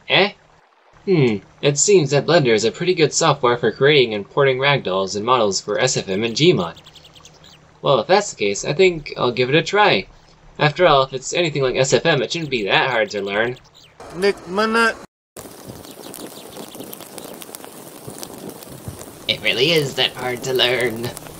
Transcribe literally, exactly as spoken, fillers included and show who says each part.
Speaker 1: Eh? Hmm, it seems that Blender is a pretty good software for creating and porting ragdolls and models for S F M and Gmod. Well, if that's the case, I think I'll give it a try. After all, if it's anything like S F M, it shouldn't be that hard to learn.
Speaker 2: Nick Manut.
Speaker 1: It really is that hard to learn.